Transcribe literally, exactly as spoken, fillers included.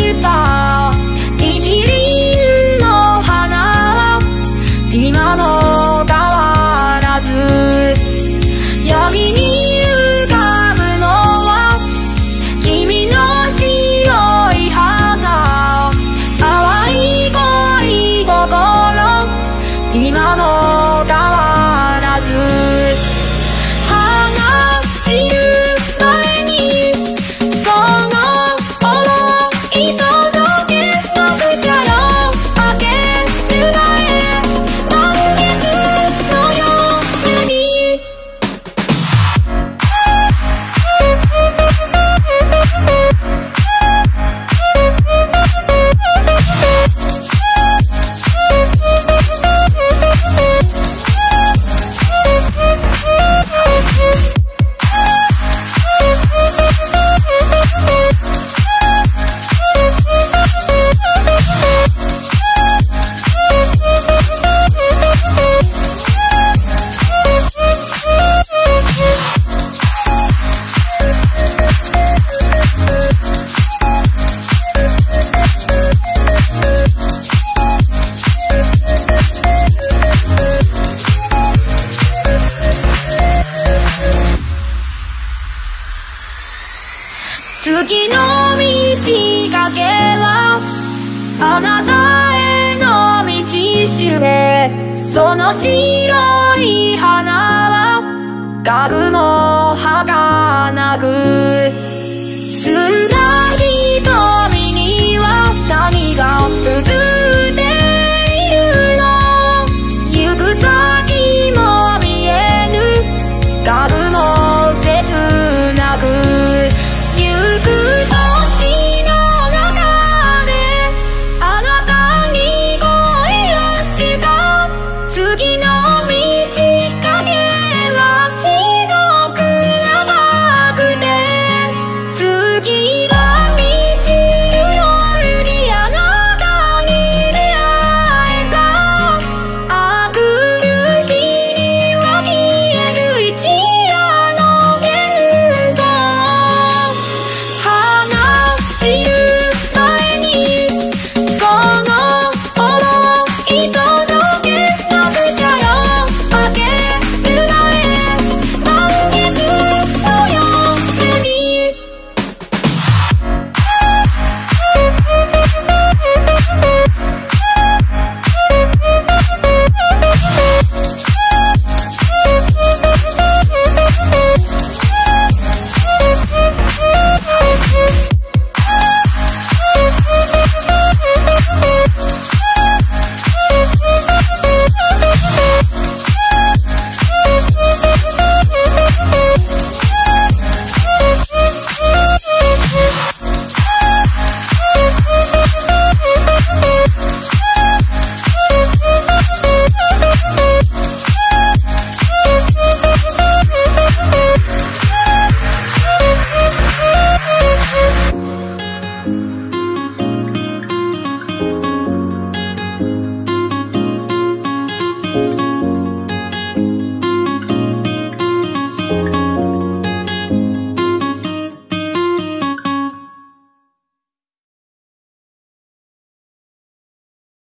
た一輪の花は今も変わらず、闇に浮かぶのは君の白い肌、淡い恋心今も変わらず、話散る前にその想い届けなくちゃよ。明ける前満月の夜に月の満ち欠けはあなたへの道しるべ、その白い花はかぐも儚く、澄んだ瞳には涙渦